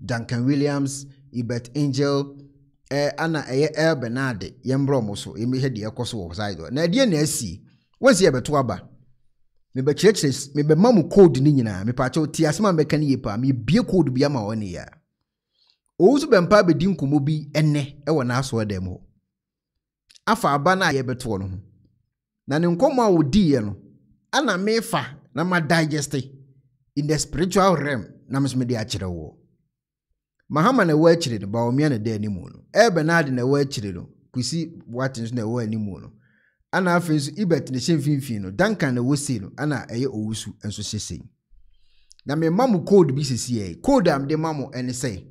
Duncan Williams, Ibet Angel, ana El Bernard, Yembro Moso, Emi de Yakoso side. Na dear Nessie, once you beto aba. Me be churches, me be mamu code ni nyina, me pacho ti asema mekani yepa, me bie code bia ma woni ya. Ozu bempa be din komo bi enne e wona aso dem ho. Afa aba na ye beto no ho. Na ne nkomo a odi ye no, ana mefa na ma digest in the spiritual realm na me de akire wo. Mahama na wa akire no ba omia na de animu no. E Bernard na wa akire no, kusi watins na wa animu no. Ana afensu Ibet ne hemfimfin no, Duncan na wosi no, ana eye owusu enso hyesei. Na me mamu code bi sisi code am de mamu ene say.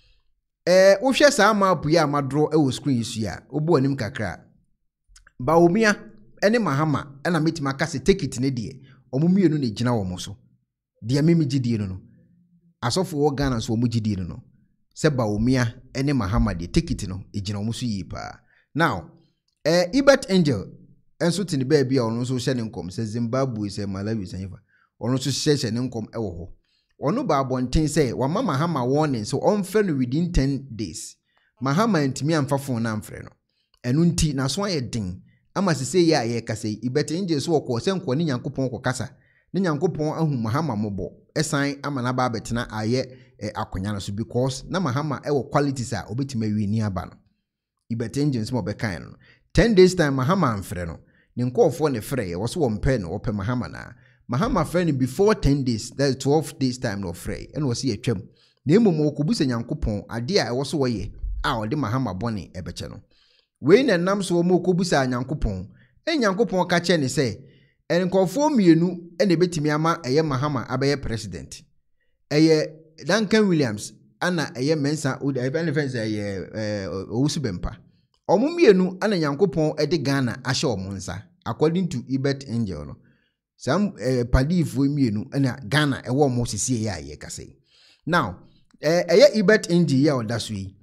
Wo hwe sa map ya amadro e wo screen yisu ya, obo anim kakra. Ba omia ene Mahama ana metima kase take it ne de. Omumienu ne gina wo mo so. De amemi gidie no. Asofo wo Ghana so omu gidie no. Se ba omia ene Mahama de take it no, e gina wo so yi pa. Now, Ibet Angel enso tini baby a ono so hye ne nkom se Zimbabwe se Malawi se yifa ono so hye ne nkom ewo ho ono ba abonten se wa mama Mahama warning so on frɛ no within 10 days Mahama ntimi amfa phone na amfrɛ no enu nti na so ayedin ama sese ya ye kasa Ibet Angel so wɔ se nko ne Nyankopɔn kɔ kasa ne Nyankopɔn ahu Mahama mobo esan ama na ba betena aye akonya no so because na Mahama ewo qualities a obetima wi ni aba no Ibet Angel so obekan no 10 days time Mahama amfrɛ no ne nkofo ne frɛ ye wɔso wɔn pɛ no wɔpɛ Mahama na Mahama frɛ no before 10 days that is 12 days time no frɛ ɛna wɔsi atwam na emom wɔkobusa Nyankopɔn ade a ɛwɔ so wɔyɛ a ɔde Mahama bɔne ɛbɛkyɛ no wei na nam so wɔn kobusa Nyankopɔn Nyankopɔn ka kyɛ ne sɛ nkofo mienu ɛna betimi ama ɛyɛ Mahama abɛyɛ president ɛyɛ Duncan Williams ana ɛyɛ Mensa ɛbɛne fɛn sɛ ɛyɛ Owusu Bempa Omumienu ana Nyankopɔn ede Ghana ahye omunsa according to Ibet Angel no some padifo mienu ana Ghana ewo mo sisi ya ye kase now Ibet Angel ya odaso yi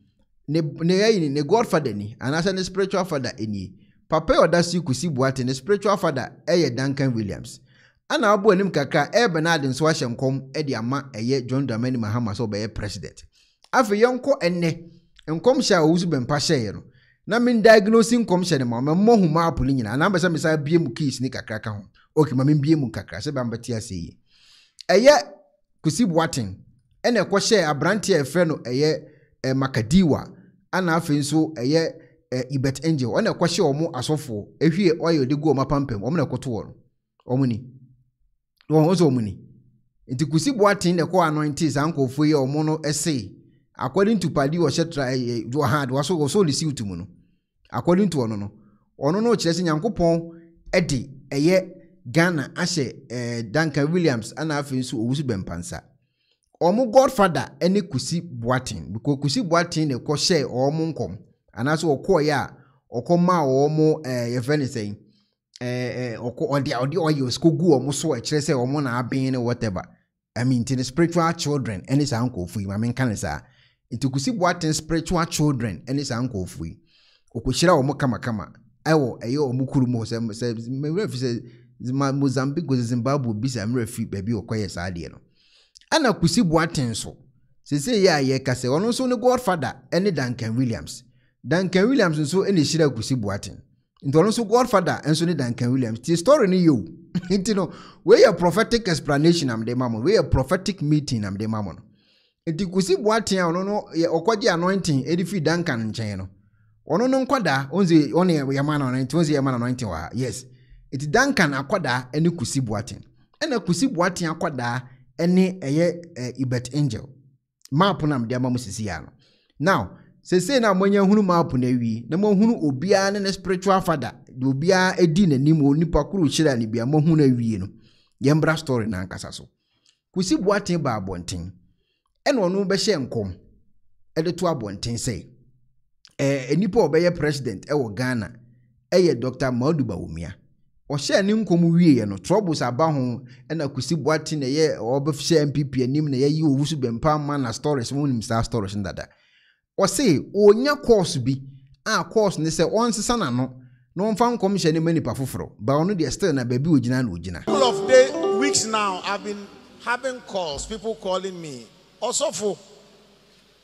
ne godfather ni anasa ne spiritual father eni papa odaso kusi buate ne spiritual father Duncan Williams ana abo anim kakra Bernard nso ahye nkom de ama John Dramani Mahama so be president afi yenko enne nkom hye Owusu Bempa hye no na min diagnosing commission ma mo hu map ni nyina na mbesa mesa bie mu keys ni kakra ka ho okay ma min bie mu kakra se ba mbati ase yi kusi boaten ene ko hye abrante e frɛ no Makadiwa ana afi nso Ibet Angel ene ko hye omo asofo ehwie oil de go mapampam omo na koto wo omo ni wo so omo ni nti kusi boaten ne ko anointing sankofo ye omo no ese according to padi wo shetra do hard wo so lisi utumu no according to ono no kire se Nyankopɔn edi Ghana ahye Duncan Williams ana afi nso Owusu Bempansa omo godfather ene kusi boaten because kusi boaten ne ko hye omo nkom anaso okoye a okoma omo ye friend say odi oyo skogu omo so kire se omo na aben whatever I mean to the spiritual children ene sa nkofu ma men kan sa kusi boaten spiritual children ene sa nkofu okohyira omo kama ewo omukuru mo se me se Mozambique Zimbabwe bisa mrefi baby okoye sa ade no ana kusi boaten so sese ya ye kase ono so ne godfather ene Duncan Williams nso ene hyira kusi boaten ntono so godfather enso ne Duncan Williams the story ni yo ntino we a prophetic explanation am de mamo we a prophetic meeting am de mamo no enti kusi boaten ono no okoje anointing edifi Duncan nchen no ono no nkwada onze one yamana anointing onze yamana anointing wa yes enti Duncan akwada ene kusi boaten ena kusi boaten akwada ene Ibet Angel map na mde amamu sisi ya no now sese na monya hunu map na wi na mo hunu obia ne spiritual father de obia edi na nimo nipa kuru hira ne bia mo hunu awie no yembra story na nkasa so kusi boaten ba abonten ene ono be hye nkom ede to abonten say enipa obeye president ewo Ghana Dr. Madu Bawumia o hye ne nkom wie no troubles aba ho ena kusi boaten na obefhye MPP anim na yi Owusu Bempa man na stories mo nim sa stories ndada o say onya course bi course ne say onsesa na no no mfa nkom hye ne manipa foforo ba ono de still na baby ogina na ogina couple of weeks now I've been having calls, people calling me Osofo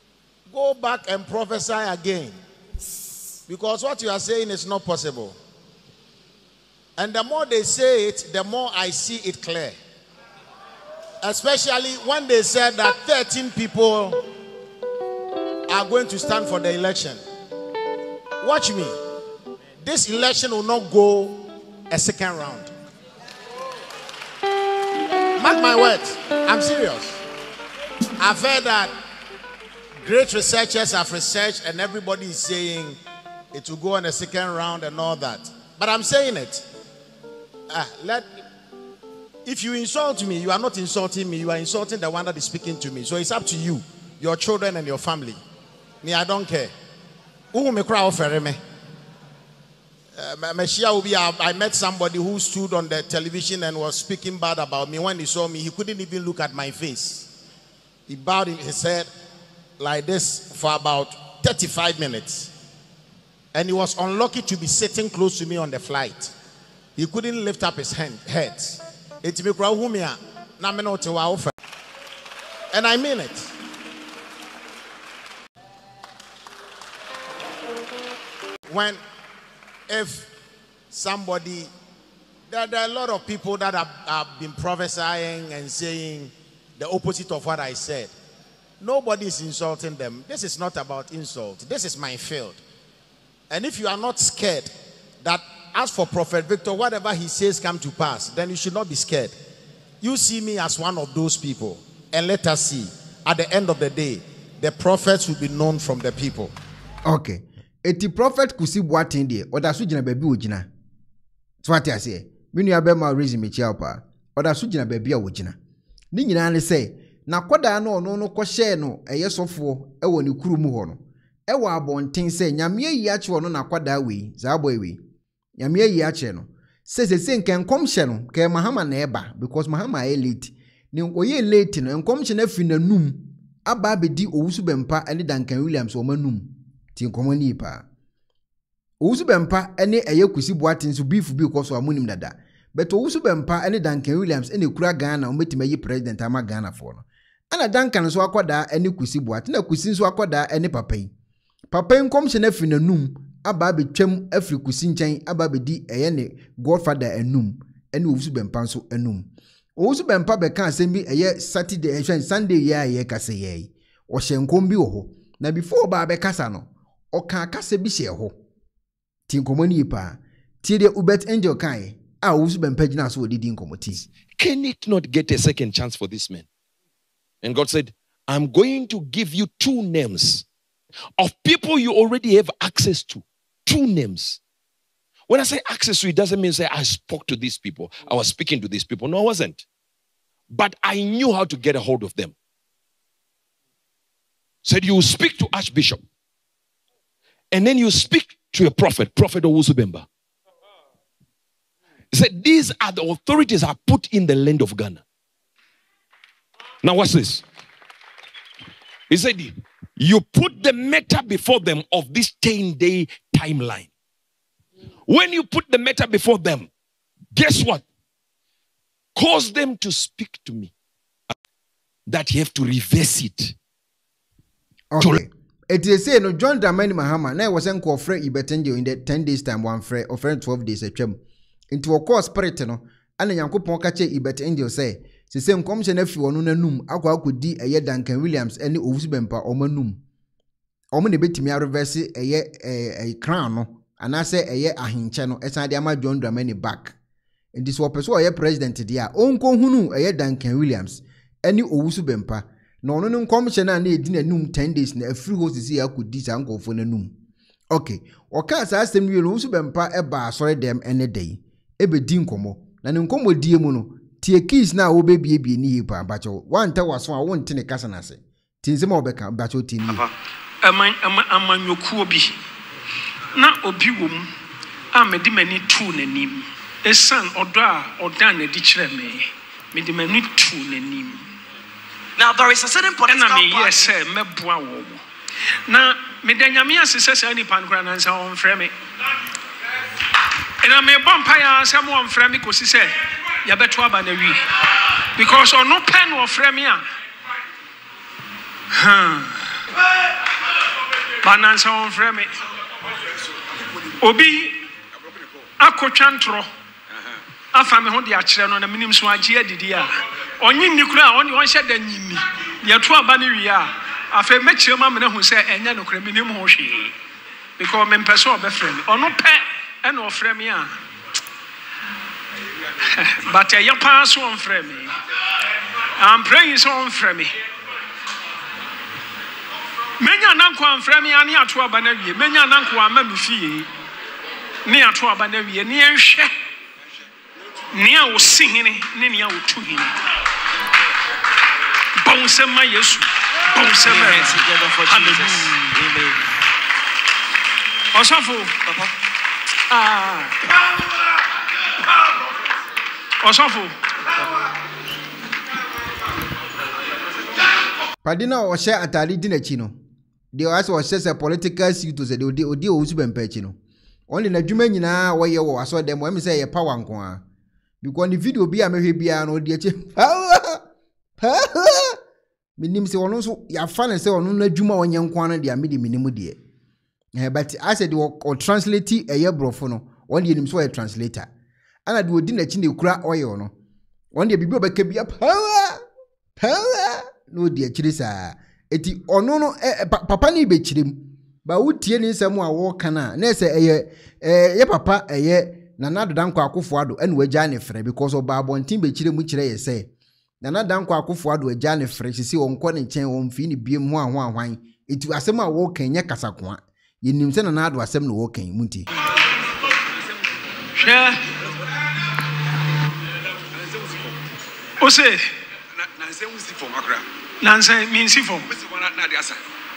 go back and prophesy again. Because what you are saying is not possible. And the more they say it, the more I see it clear. Especially when they said that 13 people are going to stand for the election. Watch me. This election will not go a second round. Mark my words. I'm serious. I've heard that great researchers have researched and everybody is saying it will go on a second round and all that. But I'm saying it. If you insult me, you are not insulting me. You are insulting the one that is speaking to me. So it's up to you, your children and your family. Me, I don't care. I met somebody who stood on the television and was speaking bad about me. When he saw me, he couldn't even look at my face. He bowed his head like this for about 35 minutes. And he was unlucky to be sitting close to me on the flight. He couldn't lift up his head. And I mean it. If somebody, there are a lot of people that have been prophesying and saying the opposite of what I said. Nobody is insulting them. This is not about insult. This is my field. And if you are not scared that as for Prophet Victor, whatever he says come to pass, then you should not be scared. You see me as one of those people. And let us see, at the end of the day, the prophets will be known from the people. Okay. Eti prophet kusi boatin de, oda so gina baabi ogina. So what I say, me nua be ma reason me chia pa. Oda so gina baabi a ogina. Ni nyina ne say, na koda no ono no ko share no eye sofo e wo ne kuru mu ho no. E wo abonten say nyame yi a che no na koda we, za boy we. Nyame yi a che no. Say nken kom hye no, ke Mahama na eba because Mahama e late. Ni oye late no, enkom hye na fi nanum. Aba bedi owusu bempa ene Duncan Williams o manum. Tin komoni pa. Owusu bempa ene eye kusi boatin so beef bi ko so amunim dada. But owusu bempa ene Duncan Williams ene kura Ghana o metima yi president ama Ghana for no. Ana Duncan so akoda ene kusi boatin na kusi so akoda ene papai. Papai nkom hye na fi nanum. Aba betwam afri kusi nchen aba bedi eye ne godfather enum ene owusu bempa so enum. Owusu bempa be kan asem bi eye Saturday Sunday ye kase ye. O hyenkom bi wo ho. Na before ba be kasa no o kan kasa bi hye ho. Tin komoni pa. Tie de Ubet Angel kan a owusu bempa gina so odidi nkomoti. Can it not get a second chance for this man? And God said, I'm going to give you 2 names of people you already have access to. 2 names. When I say access to, it doesn't mean say I spoke to these people. I was speaking to these people. No, I wasn't. But I knew how to get a hold of them. Said you speak to Archbishop. And then you speak to a prophet, Prophet Owusu Bemba. He said these are the authorities I put in the land of Ghana. Now watch this. He said you put the matter before them of this 10-day timeline. When you put the matter before them, guess what? Cause them to speak to me. That you have to reverse it. Okay. It is say no John Dramani Mahama na was enko frɛ Ubet Angel in the 10 days time one frɛ or friend 12 days atwam. Into a course spirit no ana Nyankopɔn ka che Ubet Angel say se nkom hye na fi wono nanum akwa akodi eye Duncan Williams ene Owusu Bempa omanum. Omo ne betimi a reverse eye crown no anase eye ahinche no esan de ama John Dramani back. And this person oye president dia onko hunu eye Duncan Williams ene Owusu Bempa. No nkom hye na edi nanum 10 days na afri ho sisi akodi sa nkofo nanum. Okay, oka sa asem wi no Owusu Bempa eba asore dem ene dey ebedi nkomo na ne nkomo die mu no tie keys na wo bebiebie ni yipa bacho wanta waso a wonte ne kasa na se tinse ma obeka bacho tini amanyokuo bi na obi wom a medi mani tu nanim esan odo a odan na di kire me medi mani tu nanim. Now there is a certain political party. Yes, meboa wo. Na medanyame asese ni pankra na nsa on frɛ me. Ena me bompa ya asem on frɛ me kosi se ya beto aba na wi. Because on no pen or frɛ me a. Banansa on frame. Obi akotwantro. Afa me ho de akire no na minim so agye adidi a. Onyi nikura a oni won hye da nyimi. Ye to aba ne wi a. Afa mechire ma me na hu se enya nokura minim ho hwe. Because me person obeframe. Ono pe e no frame a. But a yapa so on frame. I'm praying so on frame. Menya nanko an frame ani ato aba na wie. Menya nanko ama me fie. Ni ato aba na wie. Ni enhwe. Ni a wo sihini, ni a wo tuhini. Bonsema Yesu. Bonsema together for Jesus. Amen. Osofo. Papa. Osofo. Padina o share atali di n'akyi no. De o share political suit to say de odi o usu bempa no. Only na dwuma nyina wo ye wo aso dem we say ye power nko a. Because the video bi a mehwe bia no de akyi. Minim se wono so ya fa ne se wono na dwuma onye nko an de amedi minim de. But I said o translate eye brofo no. One de nim so ye translator. Ana de odi n'akyi ne kura oil no. One de bibi obeka bia power no de akyi sa. Eti ono no papa ni be kyirem. Ba wutie ni nsem a wo kana na se eye ye papa eye Nana Danko Akufo-Addo ene wagya ne frɛ because oba abontin be kyire mu kyire ye sɛ Nana Danko Akufo-Addo wagya ne frɛ sisi onko ne nkyɛn won fi ne biem ho ahwan etu asɛm a wo kan nya kasakoa yenim sɛ Nana Addo asɛm no wo kan munti hwɛ ose Nansen wusi fom akra Nansen minsi fom wusi bona na de asa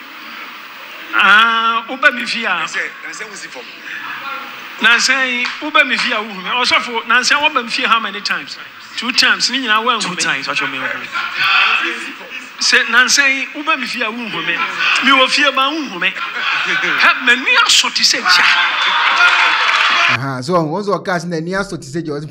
oba mi fi a Nansen wusi fom Nansen uba mi fi a wo me osofo Nansen wo ba mi fi how many times 2 times ni nyina wa 2 times what you mean say Nansen uba mi fi a wo me mi wo fi ba wo me ha mani asoti se ja so on so cast na ni asoti se ja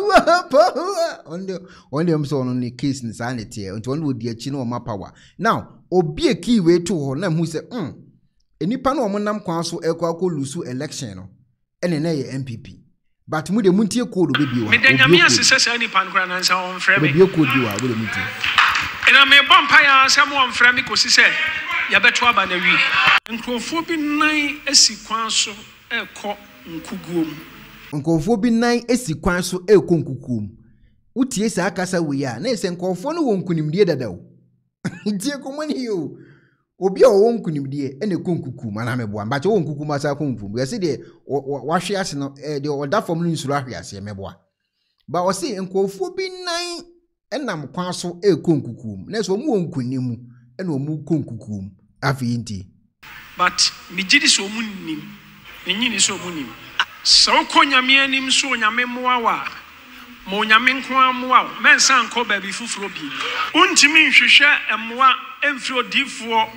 power on dem so on ni case ni sanity unto on odi achi na o ma power now obi e key we to ho na hu se enipa na o monam kwan so ekwa lusu election no ene na ye MPP but mu de muntie code bebi wa me de nyame asese se ni pan kra Nansen on frame bebi code bi wa wo de muntie ena me bompa ya asem on frame ko si se ya beto aba na wi nkrofo bi nan asi kwan so ekọ nkuguom nkofo bi nan esi kwan so ekọ nkukuom utie sa akasa we ya na ese nkofo no won kunimdie dadaw tie komani yo obi a won kunimdie ene ekọ nkukuom ana meboa mbache won nkukuom asa kọ nkukuom yesi de wahwe ase no de oda fam no nsuru ahwe ase meboa ba o se nkofo bi nan enam kwan so ekọ nkukuom na so mu won kunimu ene o mu kọ nkukuom afi nti but mi gidi so mu nim enyini so mu nim so ko nyame anim so nyame moawa mo nyame nko amoa mensa nko ba bi fufuro bi untimi nhwehwe emoa emfiri odifo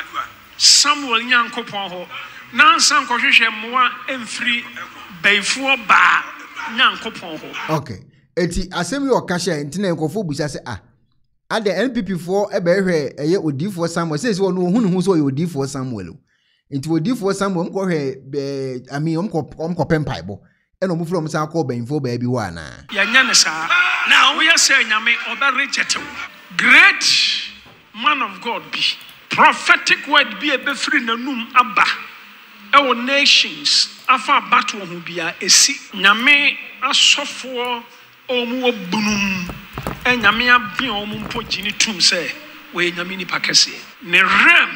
Samuel nyankopon ho nansa nko hwehwe emoa emfiri baifuo ba nyankopon ho okay eti asem yo kasha ntina nkofo busa se ade NPP for ebehwe eye odifo Samuel say no hunu so odifo Samuel enti odifo Samuel mko hwe mko pempaibo eno mu from sa ko banfo ba bi wa na ya nya ne sa now we say nyame oba reject great man of God be prophetic word be ebe free nanum aba ewo nations afa battle ho bia esi nyame asofo omu obunum nyame abia omu mpogini tum say we nyame ni pakese ne rem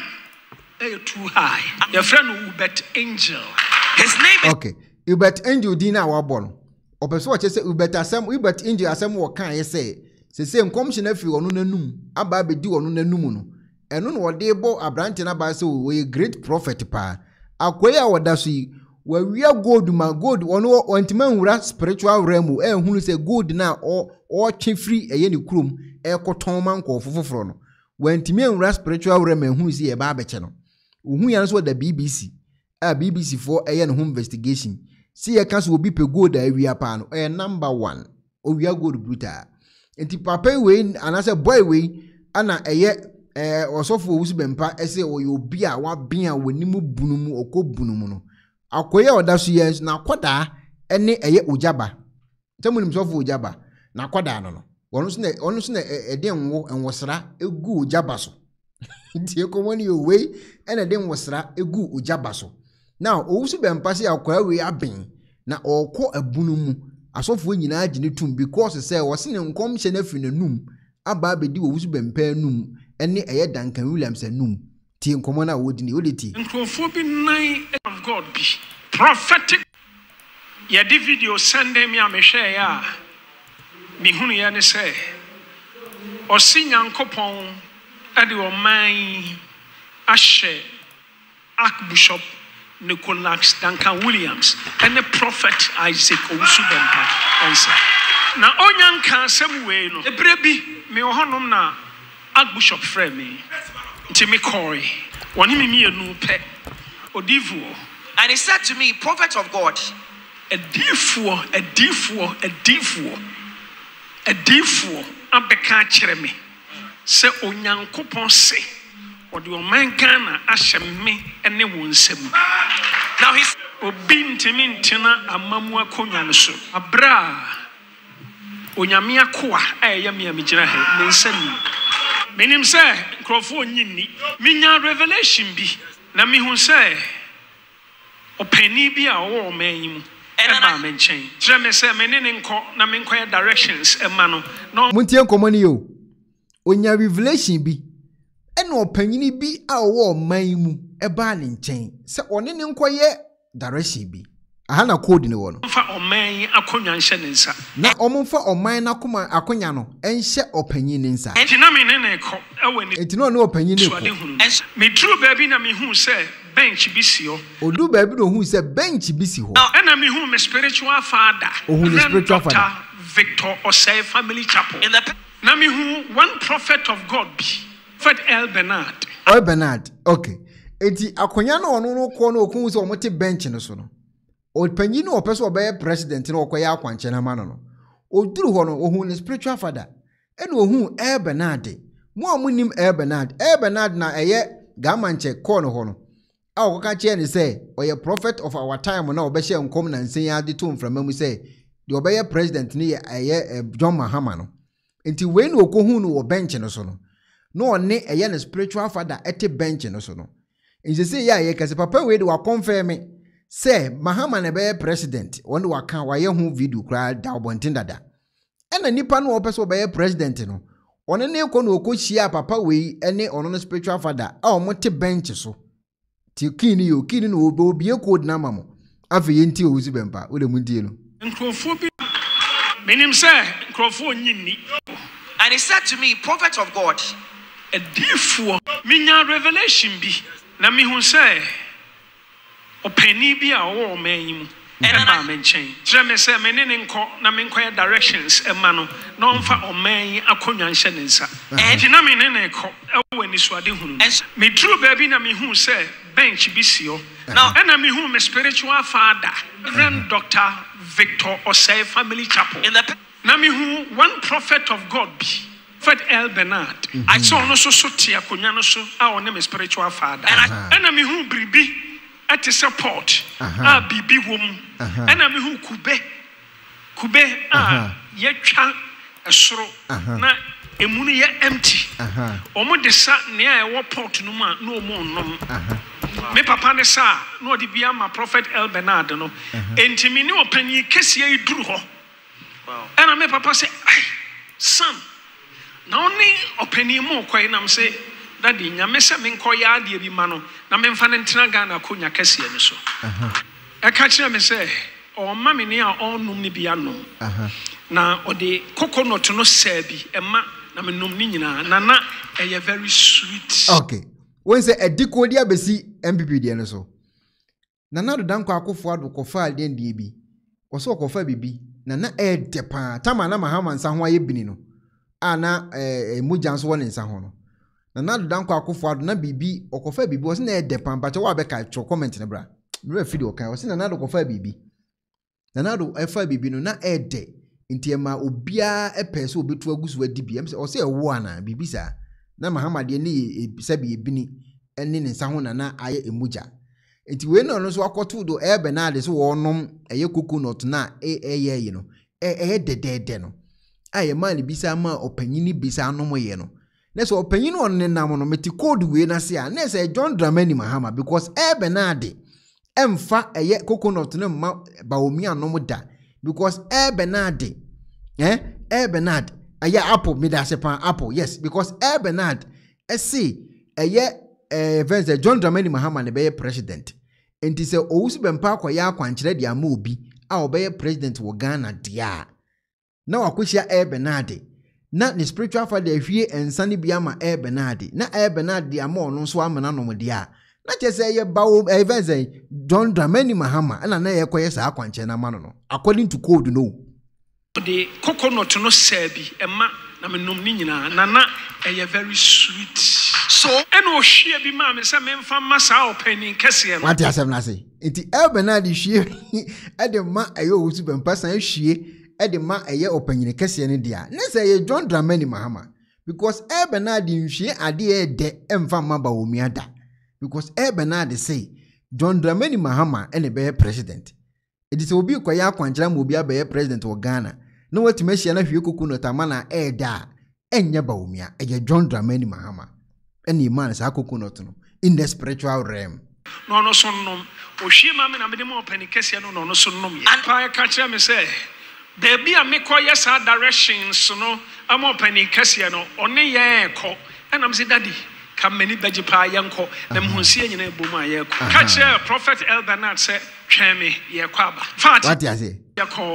too high your friend Ubet Angel his name is okay Ubet Angel dina wa bono opeso wa chese Ubet Angel asem wo kan ye say se nkomhye na fi onu nanum aba bedi onu nanum no eno no wode bo abrante na ba say we great prophet pa akoya woda so yi wa wia gold ma gold ono ontima nwura spiritual realm ehunu say gold na o twe free eye ne krom ekoton man ko fofoforo no wantimi nwura spiritual realm ehunu say e ba beche no ohun ya so da BBC BBC for eye ne home investigation see ye kan so obi pe gold a wia pa no number 1 o wia gold brutal enti papa we anase boy we ana eye osofo owusu bempa ese obi a wa bin a wanimu bunumu okobunumu no akoye odaso yes na akoda ene eye ojaba tamunim sofo ojaba na akoda no ono so na ede enwosra egu ojaba so tie komoni owe ene de enwosra egu ojaba so now owusu bempa se akoya we abin na okọ abunumu asofo nyina agine tum because say wose ne nkom hye na firi nanum aba abedi owusu bempa num ene eye Duncan Williams anum tie nkomo na wodi ni wodi tie nkrofo bi nine of God be prophetic ya di video send me amehwe ya me hunu ya ne say osinyankopon ade o man ahye Archbishop Nicholas Duncan Williams and the prophet Isaac Owusu-Bempah answer. Na onyanka asem we no ebrebi me ohonom na Archbishop frɛ me nti me kɔre wɔne me mienu pɛ odivuo. And he said to me, prophet of God, adifuo abɛka kyerɛ me sɛ onyankopɔn se ɔde ɔman Ghana ahyɛ me ne wo nsam. now he's obi ntimi ntina amamu akonya no so abra onyame akoa ɛyɛ me amegyina ha ne nsam menim sɛ nkrofo onyinni minya revelation bi na mehu sɛ ɔpani bi a ɔwɔ ɔman yi mu ɛba me nkyɛn kyerɛ me sɛ me ne nkɔ na menkɔyɛ directions ɛma no na muntie nkomoni yo onya revelation bi ene opanyini bi a ɔwɔ ɔman mu ɛba ne nkyɛn sɛ ɔne ne nkɔyɛ direction bi aha na code ne wɔ no fa ɔman akonya nhyɛ ne nsa na ɔmfa ɔman na koma akonya no ɛnhyɛ ɔpanyin ne nsa enti na me ne kɔ ɛwɔ ni enti no ɔpanyin ne kɔ me true baabi na me hu sɛ bench bi si hɔ odu baabi no hu sɛ bench bi si hɔ ɛna me hu me spiritual father spiritual father Victor Osei Family Chapel in the na me hu one prophet of God bi Prophet El Bernard okay enti akonya no ono no kɔ no okun sɛ ɔmote bench no so no opanyin no opɛ sɛ ɔbɛyɛ president no ɔkɔyɛ akwankyɛ na ma no oduru hɔ no ohun ne spiritual father ɛna ohun El Bernard mo amunim El Bernard na ɛyɛ gamanche kɔ no hɔ no a ɔkɔka kyerɛ ne sɛ ɔyɛ prophet of our time na ɔbɛhyɛ nkom na nsɛn ade to mframa mu sɛ de ɔbɛyɛ president ne ɛyɛ John Mahama no enti wei no okohun no wɔ bench no so no no ɔne ɛyɛ ne spiritual father ɛte bench no so no nti sɛ yɛ ayɛ kase papa wei de wa confirm me sɛ Mahama na ɛbɛyɛ president wɔn waka wayɛ ho video kra da ɔbɔnten dada ɛna nipa no ɔpɛ sɛ ɔbɛyɛ president no ɔne ne kɔ no ɔkɔhyia papa wei ɛne ɔno no spiritual father a ɔmo te bench so ti kini no obi code na mamo afi yenti Owusu-Bempah wo le muntie no nkrofo bi menim sɛ nkrofo onyinni and he said to me, prophet of God, adifuo minya revelation bi na mehu sɛ ɔpani bi a ɔwɔ ɔman yi mu ɛba me nkyɛn kyerɛ me sɛ me ne nkɔ na menkɔyɛ directions ɛma no na ɔmfa ɔman yi akonya nhyɛ ne nsa enti na me ne kɔ ɛwɔ anisuade hunu me duru baabi na mehu sɛ bench bi si hɔ ɛna mehu me spiritual father Reverend Dr. Victor Osei Family Chapel in the na mehu one prophet of God bi Prophet El Bernard I saw no so te akonya no so a ɔne me spiritual father ɛna mehu biribi at support bibi wom ɛna mehu kube yɛtwa ɛsoro na emu no yɛ empty ɔmo de sa nea ɛwɔ pot no mu a na ɔmo nnom me papa ne sa na ɔde bia ma Prophet El Bernard no enti me ne ɔpanyin kɛseɛ yi duru hɔ ɛna me papa sɛ son na ɔne ɔpanyin mu kɔɛ nam sɛ daddy nyame sɛ menkɔyɛ adeɛ bi ma no na memfa ne ntena Ghana akonya kɛseɛ no so ɛka kyerɛ me sɛ ɔma me ne a ɔnnom ne bi anom na ɔde coconut no sɛ bi ɛma na menom ne nyinaa na ɛyɛ very sweet okay when say ediko dia besi MPP dia no so na do danko akofo ado kofa ade ndie bi ɔso kofa bibi na ɛde pa tama na Mahama nsa ho aye bini no ana mujan so woni nsa ho no na do danko akofo ado na bibi okofa bibi ɔse na ɛde pa mpache wa beka tro comment ne bra bra video kan ɔse na do kofa bibi na do ɛfa bibi no na ɛde nti ema obia epɛ so obetu agusu adi bi ɔse ɛwo ana bibi sa na Mahama de ni sabi ebini ene ne nsa ho na aye emuja enti we no so akoto do Bernard so wonom eye coconut na eye no dedede no aye man bisa ma opanyini bisa anom ye no na so opanyini on ne nam no meti code we na se a na se John Dramani Mahama because Bernard emfa eye coconut no ma baomi anom da because Bernard Bernard eye apple midasepan apple yes because Bernard say eye verse John Dramani Mahama ne be president enti se owusu bempa akoya akwankyere dia ma obi a obeye president wo Ghana dia na wakohia Bernard na ne spiritual father ahwie ensane bia ma Bernard na Bernard dia ma ono so amena nom dia na chese ye bawo verse John Dramani Mahama na ye koye sa akwankyere na ma no according to code no the coconut no sabi ema na menom ni nyina na eye very sweet so eno hwie bi ma me se memfa masa opening kese no what you say na say enti Bernard hwie ade ma ayo wusu bempa san hwie ade ma eye opening kese ne dia na say ye John Dramani Mahama because Bernard hwie ade de emfa ma ba omiada because Bernard say John Dramani Mahama ene be president edi se obi koya akwankyera ma obi abe president wo Ghana na wati mehia na hwie kokunu tamana da enya ba omia eye John Dramani Mahama eni man sa kokunu no in the spiritual realm no so nom o hwie ma me na me dem open kese no so nom ye pa ka kire me say there be a me koye sa directions no am open kese no one ye ko and am say daddy come many beji pa yanko na mhunsie nyina ebom a ye ko ka kire prophet Bernard say tweme ye kwaba fat what you say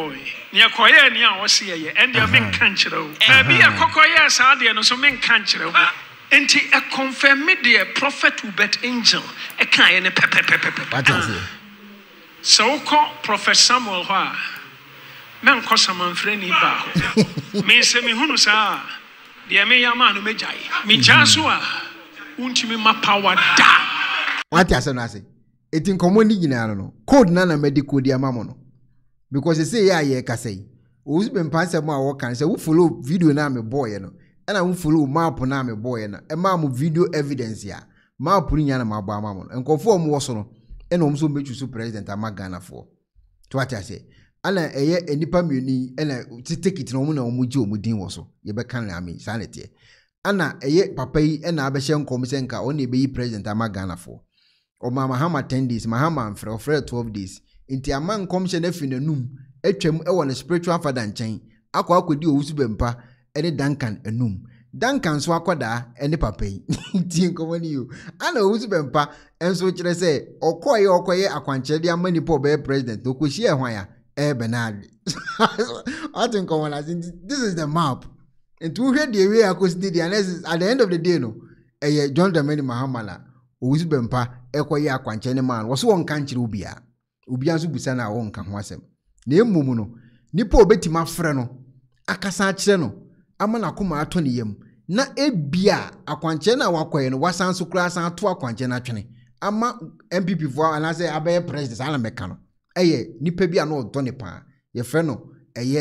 ya koye ni a wo se ye and dey men kan kire o be a kokoye sa de no so men kan kire o enti e confirm me the prophet Ubet angel e kan ye ne pepepepepe what you say so ko prophet Samuel ho men ko samanfre ni ba ho me se me hunu sa de me yama no mejai me jaso a untimi ma power da what you say na say eti nkomo ni nyina no code na medical dia mamo no because say ya ye ka say ozu be mpanse mo a wo kan say wo follow video na me boy no na wo follow map na me boy na e ma mo video evidence ya map ni nya na ma ba mamo no nkofo mo wo so no e na omso mechu so president amagana fo to what I say ana eye enipa miuni na ticket no mo na omuji omudin wo so ye be kan na me sanete ana eye papa yi na abehye nkom se nka o na ebe yi president amagana fo o Mahama 10 days Mahama mfre 12 days inti aman komhye na finanum atwam e won spiritual father nchen akodi owusu bempa ene Duncan enum Duncan so akoda ene papa yi inti nkomani yo ana owusu bempa enso kire se okoye akwankyere de amani po be president okohie ehwan ya Bernard atin komana this is the map and we hear the way akosi the analysis at the end of the day no John Dramani Mahama la owusu bempa ekoye akwankyere ne man wo so won kan kire obia so busa na won kan ho asem na emum no nipa obetima frɛ no akasa kire no ama na koma ato ne yam na ebia akwankyere na wakoye no wasan so kura san to akwankyere na twene ama MPP fo ana say abaye president ana meka no nipa bia na odo ne pa ye frɛ no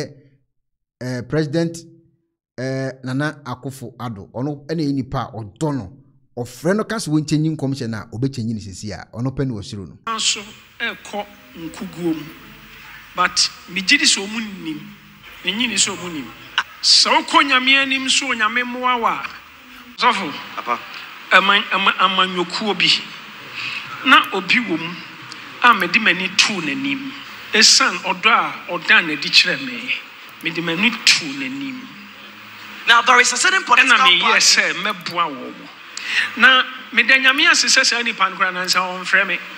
president Nana Akufo-Addo ono ene nipa odo no ofre no kase wonchenyi nkomhye na obechenyi ne sesi a ono pe ne osiro no anso ekọ nkuguom but migidi so munnim enyi ni so munnim so konyame anim so nyame moawa zofo papa amanyokuo bi na obi wom a medi mani tu nanim esan odo a odan na di kire me medi mani tu nanim. Now there is a certain political party. Yes, meboa wo. Na me danyame asese sa ni pankra na nsa on frɛ me.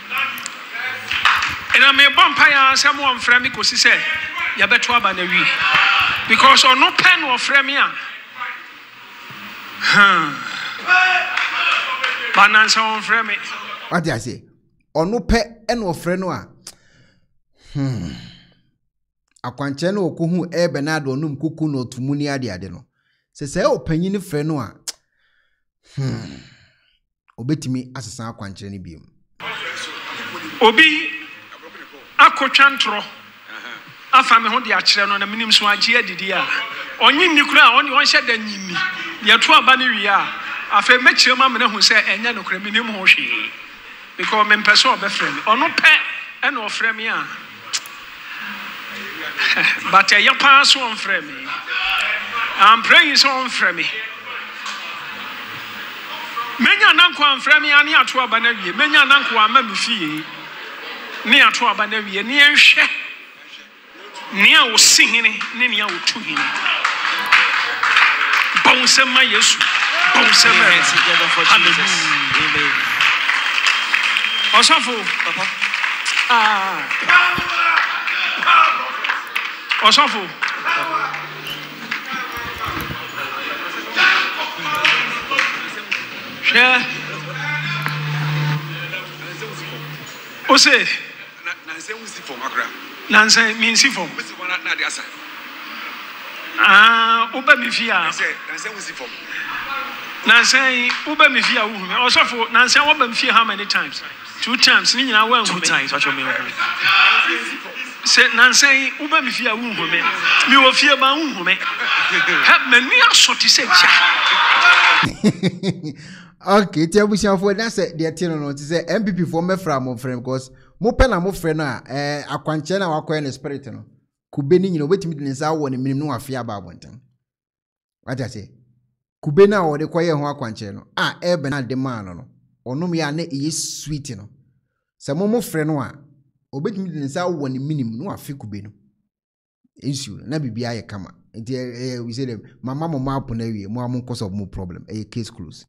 Ena me bompa ya asem on frɛ me kosi se ya beto aba na wi. Because on no pen on frɛ me a. Banansa on frɛ me. What do I say? On no pe en on frɛ no a. Akwanche na okohu Bernard onum kuku no tumuni ade no. Se opanyin frɛ no a obetimi asesa akwankyere ne biem obi akotwantro afa me ho de akyere no na minim so agye adidi a onyi nikura a on hye da nyini ye to aba ne wi a Afe mechire ma me hu say enya no kra minim ho hwe. Because me person obefrɛ me. Ono pɛ e na ofrɛ me a. But your pass on frame me. I'm praying so on frame me. Menya nanko am frame me ani ato aba na wie. Menya nanko ama me fie. Ni ato aba na wie. Ni enhwe. Ni a wo si hene, ni a wo tu hene. Bonsema Yesu. Bonsema. Hallelujah. Osafo. Osafo. Yeah. Ose. Nanse wusi from Accra. Nanse minsi from. Wusi wana na de asa. Oba mi fia. Nanse wusi from. Nanse oba mi fia wo me. Osafo nanse wo ba mi fia how many times? 2 times. Ni nyina wa 2 times what you mean? Say nanse oba mi fia wo me. Mi wo fia ba wo me. Help me ni asoti se ja. Okay, tell me for that's the no to say MPP for me from my friend because mo pen na mo friend na akwanche na wakọ na spirit no kube ni nyina wetimi de nsa wo ne minim no afia ba abontan what I say kube na wo de koye ho akwanche no ebe na de man no onom ya na e sweet no se mo friend no obetimi de nsa wo ne minim no afi kube no issue na bibia ye kama we say them mama mo map na wie mo am cause of mo problem case close.